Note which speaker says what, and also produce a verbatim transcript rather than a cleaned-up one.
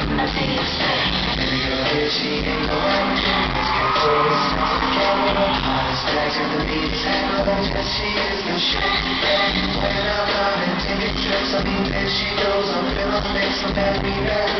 Speaker 1: I'll take it straight.
Speaker 2: Baby girl, here she ain't going. Let's get close together. Hottest bags in the beat table. Yes, she is the shit. When I'm out and taking trips, I mean, there she goes. I'm feeling mixed, so let me back.